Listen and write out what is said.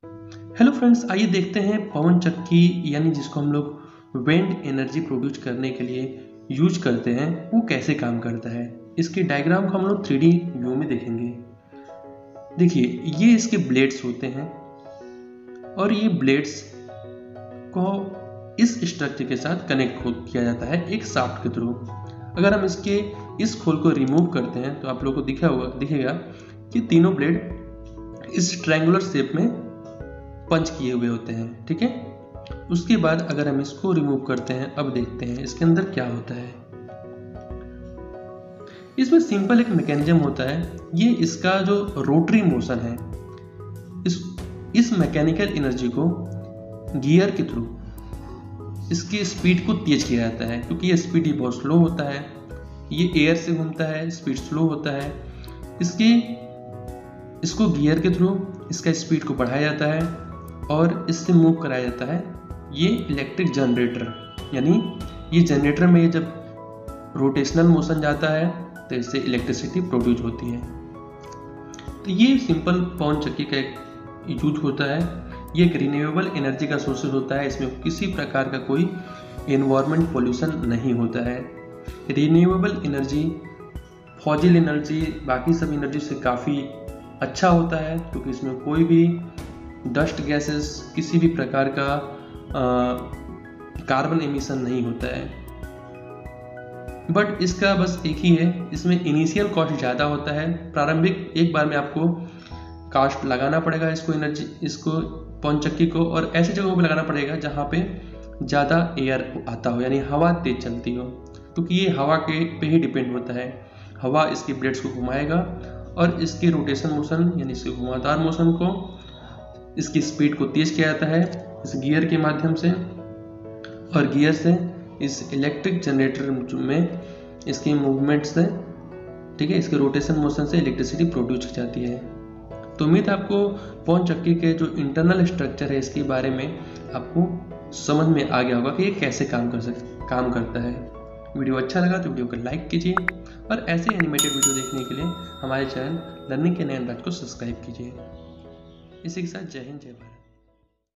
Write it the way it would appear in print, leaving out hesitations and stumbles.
Hello friends, आइए देखते हैं पवन चक्की यानी जिसको हम लोग विंड एनर्जी प्रोड्यूस करने के लिए यूज करते हैं वो कैसे काम करता है। इसके डायग्राम को हम लोग 3D व्यू में देखेंगे। देखिए, ये इसके ब्लेड्स होते हैं और ये ब्लेड्स को इस स्ट्रक्चर के साथ कनेक्ट किया जाता है एक शाफ्ट के थ्रू। अगर हम इसके इस खोल को रिमूव करते हैं तो आप लोगों को दिखेगा कि तीनों ब्लेड इस ट्रायंगुलर शेप में पंच किए हुए होते हैं। ठीक है, उसके बाद अगर हम इसको रिमूव करते हैं, अब देखते हैं इसके अंदर क्या होता है। इसमें सिंपल एक मैकेनिज्म होता है। ये इसका जो रोटरी मोशन है, इस मैकेनिकल एनर्जी को गियर के थ्रू इसकी स्पीड को तेज किया जाता है, क्योंकि ये स्पीड बहुत स्लो होता है। ये एयर से घूमता है, स्पीड स्लो होता है। इसको गियर के थ्रू इसका स्पीड को बढ़ाया जाता है और इससे मूव कराया जाता है ये इलेक्ट्रिक जनरेटर। यानी ये जनरेटर में जब रोटेशनल मोशन जाता है तो इससे इलेक्ट्रिसिटी प्रोड्यूस होती है। तो ये सिंपल पवन चक्की का एक यूज होता है। ये एक रिन्यूएबल एनर्जी का सोर्स होता है। इसमें किसी प्रकार का कोई एनवायरमेंट पोल्यूशन नहीं होता है। रिन्यूएबल एनर्जी, फॉसिल एनर्जी, बाकी सब एनर्जी से काफ़ी अच्छा होता है, क्योंकि इसमें कोई भी डस्ट गैसेस, किसी भी प्रकार का कार्बन एमिशन नहीं होता है। बट इसका बस एक ही है, इसमें इनिशियल कॉस्ट ज़्यादा होता है। प्रारंभिक एक बार में आपको कास्ट लगाना पड़ेगा इसको पवन चक्की को, और ऐसी जगहों पे लगाना पड़ेगा जहाँ पे ज़्यादा एयर आता हो, यानी हवा तेज चलती हो, क्योंकि ये हवा पे ही डिपेंड होता है। हवा इसकी ब्लेड्स को घुमाएगा और इसके रोटेशन मोशन यानी इसके घुमावदार मोशन को, इसकी स्पीड को तेज किया जाता है इस गियर के माध्यम से, और गियर से इस इलेक्ट्रिक जनरेटर में इसकी मूवमेंट से, ठीक है, इसके रोटेशन मोशन से इलेक्ट्रिसिटी प्रोड्यूस की जाती है। तो उम्मीद है आपको पवन चक्की के जो इंटरनल स्ट्रक्चर है इसके बारे में आपको समझ में आ गया होगा कि ये कैसे काम करता है। वीडियो अच्छा लगा तो वीडियो को लाइक कीजिए और ऐसे एनिमेटेड वीडियो देखने के लिए हमारे चैनल लर्निंग के नए अंदाज को सब्सक्राइब कीजिए। इसी के साथ जय हिंद, जय भारत।